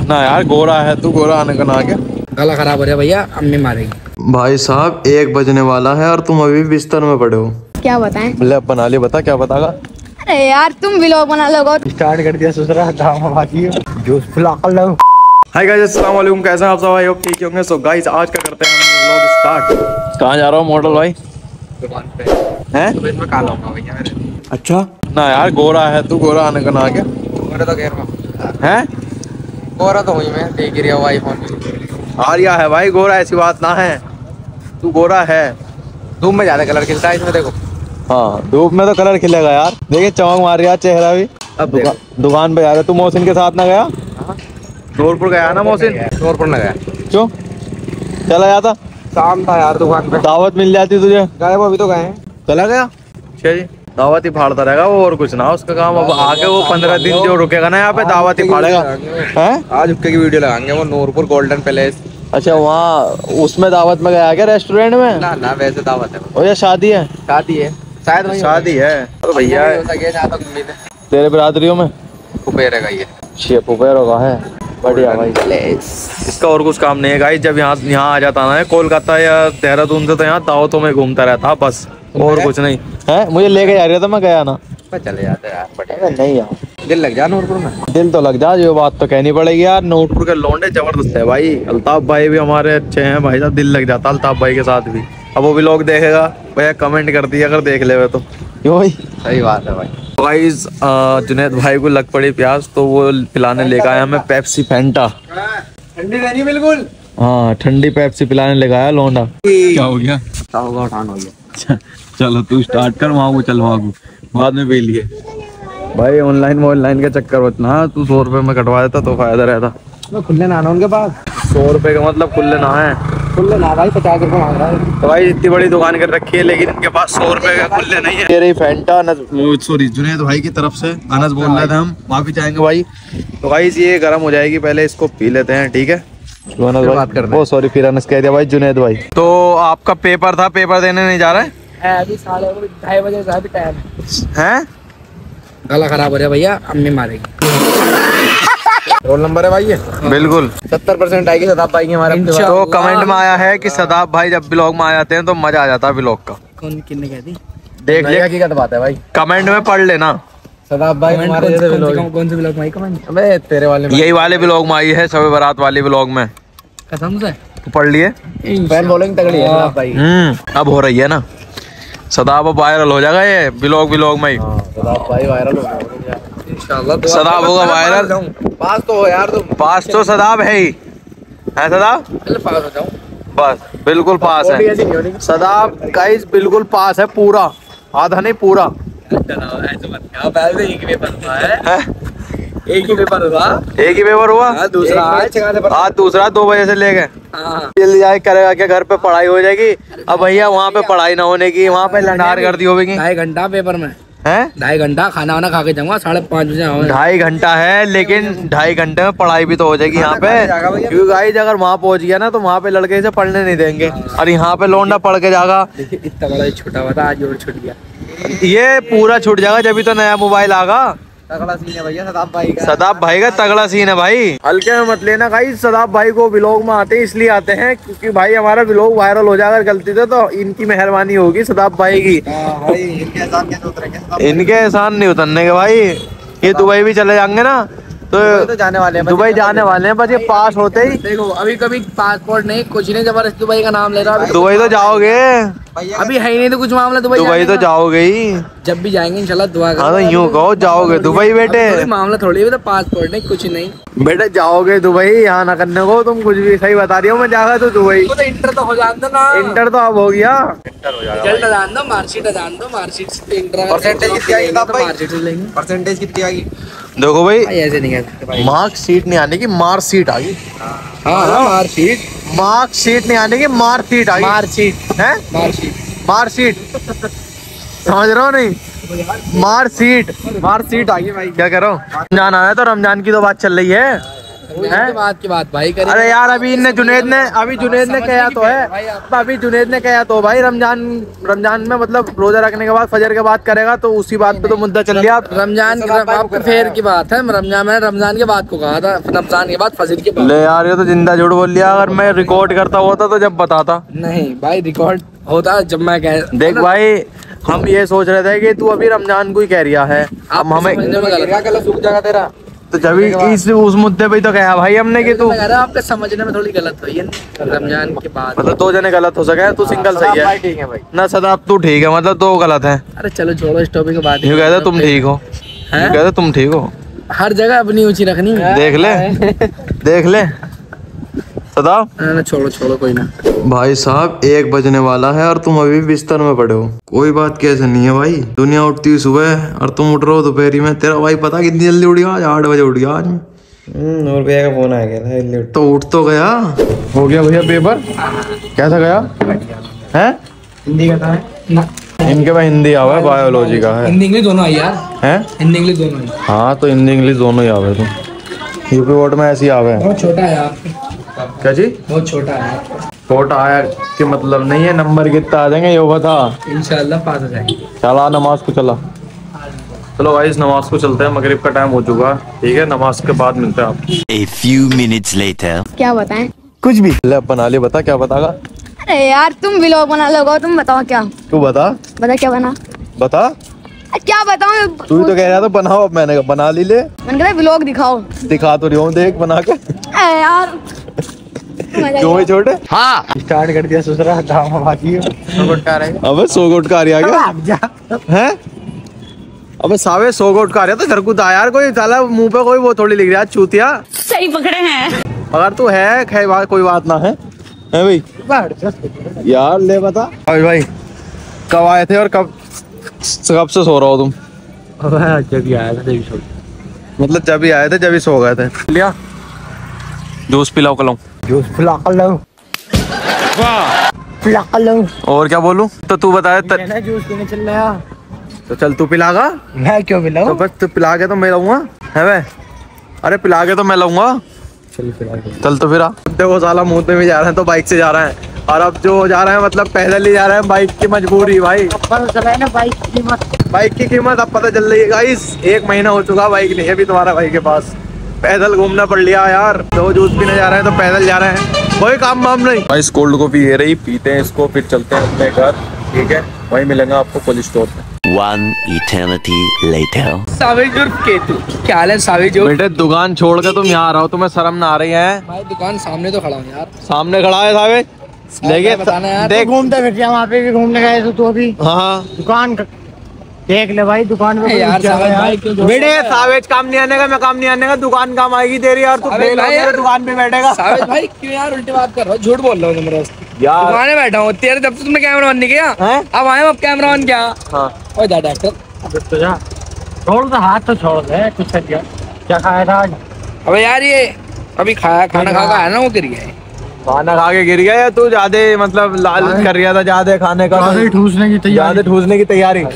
ना यार गोरा है तू, गोरा आने का ना क्या? गला खराब हो रहा है भैया, अम्मी मारेगी। भाई साहब 1 बजने वाला है और तुम अभी बिस्तर में पड़े हो। क्या बताएं? ले बना ले, बता क्या बतागा। अरे यार तुम व्लॉग बना लो। स्टार्ट कर दिया ससुरा ड्रामा बाकी जूस पिला कर लो। हाय गाइस, अस्सलाम वालेकुम, कैसे हैं आप सब? आई होप ठीक होंगे। सो गाइस आज का करते हैं हम व्लॉग स्टार्ट। कहाँ जा रहा हूँ मॉडल भाई? दुकान पे हैं? तो इसमें काला होगा भैया मेरे। अच्छा ना यार गोरा है तू, गोरा आने का ना क्या? गोरा तो घेर में हैं? गोरा तो हुई मैं देख रही हूँ आईफोन। आर्या है भाई गोरा, ऐसी बात ना है, तू गोरा है। धूप में ज्यादा कलर खिलता है इसमें, देखो। हाँ धूप में तो कलर खिलेगा यार। देखिए चमक मार रहा चेहरा भी। अब दुकान पे जा रहा। तू मोहसिन के साथ ना गया? नूरपुर गया ना मोहसिन? नूरपुर न गया। क्यों चला जाता? शाम था यार दुकान पे, दावत मिल जाती तुझे। गए वो अभी तो गए हैं। चला गया? अच्छा जी, दावत ही फाड़ता रहेगा वो, और कुछ ना उसका काम। अब आगे वो 15 दिन जो रुकेगा ना यहाँ पे, दावत ही फाड़ेगा। हैं? आज उसके की वीडियो लगाएंगे, वो नूरपुर गोल्डन पैलेस। अच्छा वहाँ उसमें दावत में गया क्या, रेस्टोरेंट में? ना वैसे दावत है। और ये शादी है? शादी है शायद, शादी है तो भैया तेरे बिरादरियों में कुबेर है ये। पुपेरो का है, बढ़िया भाई। इसका और कुछ काम नहीं है गाइस। जब यहाँ आ जाता ना कोलकाता या देहरादून से, तो यहाँ दावतों में घूमता रहता बस, और कुछ नहीं है। मुझे लेके जा रहा था, मैं गया ना। चले जाते यार, बढ़िया। नहीं यार दिल लग जा नूरपुर में। दिल तो लग जा, ये बात तो कहनी पड़ेगी यार। नूरपुर के लौंडे जबरदस्त है भाई। अल्ताफ भाई भी हमारे अच्छे हैं भाई साहब, दिल लग जाता अल्ताफ भाई के साथ भी। अब वो भी लोग देखेगा भैया, कमेंट कर दिया अगर देख ले तो। क्यों भाई? सही बात है भाई। गाइस जुनैद भाई को लग पड़ी प्यास, तो वो पिलाने लेकर आया हमें पेप्सी फैंटा। ठंडी रहनी बिल्कुल। हाँ ठंडी पेप्सी पिलाने लेकर आया लौंडा। क्या हो गया? क्या होगा, उठान हो गया। चलो तू स्टार्ट कर, वहाँ को चल, वहाँ को बाद में पी लिए। भाई ऑनलाइन के चक्कर मत ना, तू 100 रुपए में कटवा देता तो फायदा रहता। खुले ना उनके पास 100 रुपए का मतलब खुले ना है। खुले ना भाई, 50 रुपए मांग रहा है। तो भाई इतनी बड़ी दुकान कर रखी है, लेकिन इनके पास 100 रुपए का खुले नहीं है। तेरी फैंटा सॉरी जुनैद भाई की तरफ से अनस बोल रहे थे, हम माफी चाहेंगे भाई। तो भाई ये गर्म हो जाएगी, पहले इसको पी लेते हैं, ठीक है? बात करते हैं। सॉरी फिर अनस कह दिया भाई, जुनैद भाई। तो आपका पेपर था, पेपर देने नहीं जा रहा है? अभी 2:30 बजे का भी टाइम है। गला खराब हो रहा है भैया, अम्मी मारेगी। रोल नंबर है भाई ये? बिल्कुल 70% आएगी सदाब भाई की हमारे। तो कमेंट में आया है कि सदाब भाई जब ब्लॉग में आ जाते हैं तो मजा आ जाता है ब्लॉग का। कौन किन्ने कह दी? देख ले, हकीकत बात है भाई, कमेंट में पढ़ लेना। सदाब भाई हमारे कौन से ब्लॉग में आई कमेंट? अबे तेरे वाले में, यही वाले ब्लॉग में आई है, शब बारात वाली ब्लॉग में। कसम से पढ़ लिए? फैन फॉलोइंग तगड़ी है सदाब भाई। अब हो रही है ना सदाब, वायरल हो जाएगा ये ब्लॉग में ही। सदाब भाई वायरल हो जाएगा इंशाल्लाह। सदाब होगा वायरल। पास तो हो यार तुम। पास तो सदाब है ही है। सदाब पास हो जाओ बस, बिल्कुल पास है सदाब गाइस, बिल्कुल पास है, पूरा आधा नहीं पूरा। ऐसे मत क्या, पहले एक पेपर हुआ है। एक ही पेपर हुआ। एक ही पेपर हुआ? दूसरा आज दूसरा 2 बजे से लेके जल्दी जाके करेगा क्या, घर पे पढ़ाई हो जाएगी। अब भैया वहाँ पे पढ़ाई ना होने की, वहाँ पे लंडार कर दी होगी। 2.5 घंटा पेपर में है। 2.5 घंटा खाना वाना खा के जाऊंगा, 5:30 बजे आऊंगा। 2.5 घंटा है, लेकिन 2.5 घंटे में पढ़ाई भी तो हो जाएगी यहाँ पे। क्योंकि गाइस अगर वहाँ पहुँच गया ना, तो वहाँ पे लड़के से पढ़ने नहीं देंगे, और यहाँ पे लौंडा पढ़ के जाएगा। इतना बड़ा छोटा हुआ था, आज और छूट गया। ये पूरा छूट जाएगा जब भी तो नया मोबाइल आगा। तगड़ा सीन है भैया सदाब भाई का। सदाब भाई का तगड़ा सीन है भाई, हल्के में मत लेना गाइस। सदाब भाई को व्लॉग में आते हैं इसलिए आते हैं क्योंकि भाई हमारा व्लॉग वायरल हो जाएगा गलती से, तो इनकी मेहरबानी होगी सदाब भाई की। भाई इनके एहसान कैसे उतरेंगे? इनके एहसान नहीं उतरने के भाई। ये दुबई भी चले जाएंगे ना, तो जाने वाले हैं, दुबई जाने वाले हैं, बस ये पास होते ही। देखो अभी कभी पासपोर्ट नहीं, कुछ नहीं, जबरदस्त दुबई का नाम ले रहा है। दुबई तो जाओगे, अभी है ही नहीं तो कुछ मामला। दुबई तो जाओगे ही, जब भी जाएंगे इंशाल्लाह दुआ करो। हाँ तो यूँ कहो जाओगे दुबई बेटे। मामला थोड़ी है, तो पासपोर्ट नहीं, कुछ नहीं बेटे, जाओगे दुबई, यहाँ ना करने को। तुम कुछ भी सही बता रही हो, मैं जागा तो दुबई। तो इंटर तो हो जान दो ना। इंटर तो अब हो गया, रिजल्ट जान दो, मार्कशीट जान दो, मार्कशीट से इंटर परसेंटेज कितनी आएगी साहब भाई? मार्कशीट लेंगे। परसेंटेज कितनी आएगी? देखो भाई ऐसे नहीं कह सकते भाई, मार्कशीट नहीं आने की, मार्कशीट आ गई। हाँ मार्कशीट, मार्कशीट नहीं आने की, मार्कशीट आ गई। मार्कशीट है, मार्कशीट समझ रहे हो नहीं? मार्कशीट आ गई भाई। क्या कह रहा हूँ, रमजान आया तो रमजान की तो बात चल रही है। बात की बात भाई करें। अरे यार अभी जुनेद ने कहा तो है, अभी जुनेद ने कहा तो भाई रमजान में मतलब रोजा रखने के बाद फजर के बाद करेगा, तो उसी बात पे तो मुद्दा चल रहा। रमजान फेर की बात है, रमजान के बाद को कहा था, रमजान के बाद फजर के बाद। ले यार ये तो जिंदा झूठ बोल लिया। अगर मैं रिकॉर्ड करता होता तो जब बताता। नहीं भाई रिकॉर्ड होता जब मैं कह। देख भाई हम ये सोच रहे थे कि तू अभी रमजान को ही कह रिया है, अब हमें गला सूख जाएगा तेरा। तो जब इस उस मुद्दे पे तो कहा भाई हमने कि तू आपके समझने में थोड़ी गलत हुई है रमजान के बाद, मतलब 2 जने गलत हो सके, तू सिंगल सही है। ठीक है भाई ना सदा अब तू ठीक है, मतलब 2 गलत है। अरे चलो छोड़ो इस टॉपिक के बाद। यूँ कहते तुम ठीक हो, कहते तुम ठीक हो। हर जगह अपनी ऊंची रखनी। देख ले सदा। छोड़ो कोई ना। भाई साहब 1 बजने वाला है और तुम अभी बिस्तर में पड़े हो। कोई बात कैसे नहीं है भाई, दुनिया उठती है सुबह और तुम उठ रहे हो दोपहरी में। तेरा भाई पता कितनी जल्दी उठ गया? आज 8 बजे उठ गया आज में। नूर भैया का फोन आ गया था, तो उठ तो गया। हो गया भैया पेपर? कैसा गया है? हिंदी का था इनके पास हिंदी आवा है, बायोलॉजी का है। हिंदी इंग्लिश दोनों आई यार है? हिंदी इंग्लिश दोनों आई। हाँ तो हिंदी इंग्लिश दोनों ही आवे। तुम यूपी बोर्ड में ऐसी आवे। बहुत छोटा है यार। क्या जी? बहुत छोटा है। छोटा आया कि मतलब नहीं है, नंबर कितना आ जाएंगे ये बता। इंशाल्लाह पास हो जाएंगे। चला नमाज को चला। चलो भाई इस नमाज को चलते हैं, मगरिब का टाइम हो चुका है। ठीक है नमाज के बाद मिलते हैं आप। A few minutes later. क्या बताएं? कुछ भी ले बना ले, बता क्या बतागा। अरे यार तुम व्लॉग बना लोगे, तुम बताओ क्या? तू बता क्या बना? बता। क्या बताऊं? तू ही तो कह रहा था बनाओ, अब मैंने कहा बना ली ले। मैंने कहा व्लॉग दिखाओ। दिखा तो रही हूँ, देख बना के। अरे यार क्यों है छोटे? हाँ स्टार्ट कर दिया ससुरा ड्रामा बाकी अबे 100 गोट का आ रहा क्या है? अबे सावे 100 गोट का आ रहा तो घर को यार कोई साला मुंह पे कोई वो थोड़ी लिख रहा है चूतिया। सही पकड़े हैं। अगर तू है खै बात कोई बात ना है भाई यार ले बता। अभी भाई कब आए थे और कब से सो रहा हो तुम? जब आया था जब सो, मतलब जब ही आए थे जब ही सो गए थे। लिया जूस पिलाओ कलाऊं। जूस पिला कर लो, पिला कर लो। और क्या बोलूं? तो तू बताए मैंने जूस पीने चल रहा। तो चल तू पिलागा। मैं क्यों पिलाऊं? तो बस तू पिला के तो मैं लाऊंगा है वे। अरे पिला के तो मैं लाऊंगा। चल पिला के। चल तो फिर देखो साला मुंह पे भी जा रहे हैं तो बाइक से जा रहे हैं, और अब जो जा रहे हैं मतलब पैदल ही जा रहे हैं। बाइक की मजबूरी भाई, पता चला है ना बाइक की कीमत अब पता चल रही है गाइस। 1 महीना हो चुका बाइक नहीं है अभी तुम्हारा भाई के पास। पैदल घूमना पड़ लिया यार। तो जूस पीने जा रहे हैं तो पैदल जा रहे हैं, कोई काम वाम नहीं। भाई कोल्ड कॉफी ये रही, पीते हैं इसको फिर चलते हैं अपने घर। ठीक है वहीं मिलेंगे आपको कोल्ड स्टोर में। One eternity later. सावेज और केतु क्या हाल है? सावेज और बेटे दुकान छोड़ के तुम यहाँ आ रहा हो, तुम्हें शर्म ना आ रही है? भाई दुकान सामने तो खड़ा हूँ यार। सामने खड़ा है सावेज। देखिए बताना यार। देख घूमते फिरते वहाँ पे भी घूमने गए तो तू अभी हाँ दुकान देख ले भाई, दुकान पे यार सावेज भाई क्यों बेटे सावेज काम नहीं आने का, मैं काम नहीं आने का, दुकान काम आएगी तेरी। और तू अबे फेल हो भाई गया, दुकान पे बैठेगा। सावेज भाई क्यों यार उल्टी बात कर रहा हो? झूठ बोल रहा हूँ जबरदस्त। यार दुकान में बैठा हूँ तेरे, जब तक तुमने कैमरा बंद नहीं किया। अब आए अब कैमरा बंद किया। हाँ ओए जा डॉक्टर। तो जा छोड़ दे, हाथ तो छोड़ दे। कुछ कर दिया क्या खाया था आज? अबे यार ये अभी खाना खा के आया ना, वो गिर गया है। खाना खा के गिर गया या तू ज्यादा मतलब लालच कर रहा था ज्यादा खाने का? ठूसने की ज्यादा ठूसने की तैयारी।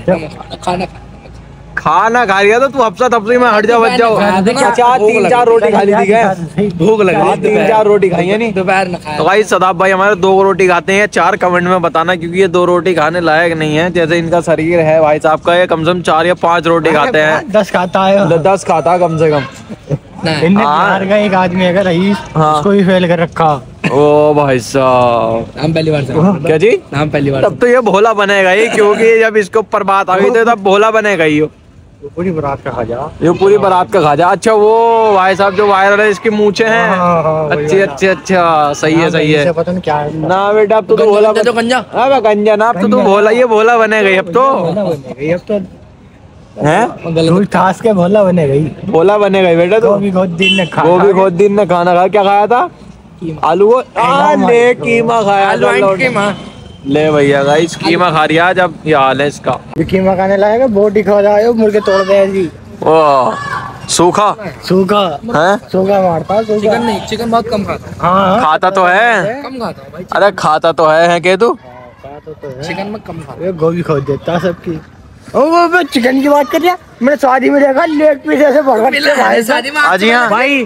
खाना खा रहा था तू, हफ्ता तफरी में हट जा बच जाओ। 3-4 रोटी खा ली थी क्या? भूख लग रही है। 3-4 रोटी खाई है नहीं दोपहर में खाया। तो भाई सदाब भाई हमारे 2 रोटी खाते हैं, 4 कमेंट में बताना, क्योंकि ये 2 रोटी खाने लायक नहीं है। जैसे इनका शरीर है भाई साहब का, ये कम से कम 4 या 5 रोटी खाते हैं। 10 खाता है। 10 खाता है कम से कम। इनने बिहार का एक आदमी है रईस, उसको भी फेल कर रखा। ओ भाई साहब नाम पहली बार क्या जी? नाम पहली बार। तब तो ये भोला बनेगा ही, क्योंकि जब इसके ऊपर बात आ गई तो तब भोला बनेगा ही। पूरी बारात का खा जा, ये पूरी बारात का खा जा। अच्छा वो भाई साहब जो वायरल है इसकी मूछे हैं। अच्छा सही है। पता नहीं क्या है ना बेटा अब तो भोला तो गंजा। अबे गंजा ना, अब तो तू भोला, ये भोला बनेगा अब तो अब तो है। रोज खास के भोला बने गई, भोला बनेगा बेटा तो। गोभी बहुत दिन ने खाना खा। क्या खाया था? आलू को ले कीमा खाया। ले भैया गाइस कीमा खा रही आज। अब ये हाल है इसका। कीमा खाने लाएगा, बोटी खा रहा है, मुर्गे तोड़ दे जी। ओ सूखा सूखा मारता। चिकन नहीं, चिकन बहुत कम खाता हूँ। हाँ खाता तो है, कम खाता हूँ भाई। अरे खाता तो है कह तू। चिकन में कम खाता हूँ। गोभी खोद देता सबकी। वो चिकन की बात कर रहा, मैंने शादी में देखा लेग पीस ऐसे भर शादी में जी हाँ भाई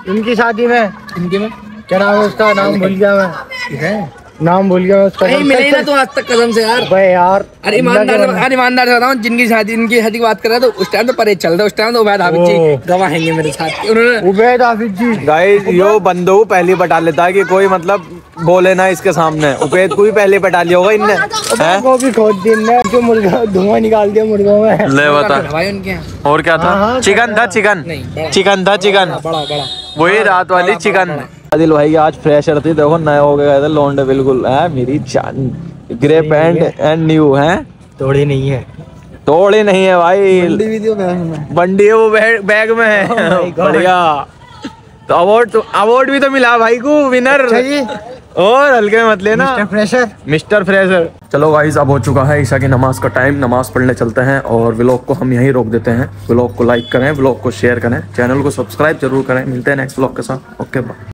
इनकी शादी में इनके में क्या नाम है उसका, नाम भूल गया मैं, नाम भूल गया मैं उसका। कहीं मिले ही ना तो आज तक कसम से यार। भाई यार अरे ईमानदार से बताऊं, जिनकी शादी की बात कर रहा था उस टाइम तो परहेज चल रहा, उस टाइम तो उबैद हाफिज जी गवाह हैंगे मेरे साथ। उन्होंने उबैद हाफिज जी गाइस यो बंदो पहले बता लेता है कि कोई मतलब बोले ना इसके सामने। उपेद को भी पहले बता लिया होगा इनने, हैं? वो भी खोद दिन में जो मुर्गा धुआं निकाल दिया मुर्गों में। ले बता भाई उनके यहाँ और क्या था? चिकन था, चिकन चिकन था, चिकन बड़ा वही रात वाली चिकन। आदिल भाई की आज फ्रेशर थी, देखो नए हो गए थे लौंडे बिल्कुल है मेरी जान। ग्रे पैंट एंड न्यू है, तोड़ी नहीं है, तोड़ी नहीं है भाई, बंडी है वो बैग में है। बढ़िया। तो अवार्ड भी तो मिला भाई को, विनर। और हल्के में मत लेना, मिस्टर फ्रेशर। चलो गाइस अब हो चुका है ईशा की नमाज का टाइम, नमाज पढ़ने चलते हैं और व्लॉग को हम यहीं रोक देते हैं। व्लॉग को लाइक करें, व्लॉग को शेयर करें, चैनल को सब्सक्राइब जरूर करें। मिलते हैं नेक्स्ट व्लॉग के साथ। Okay bye.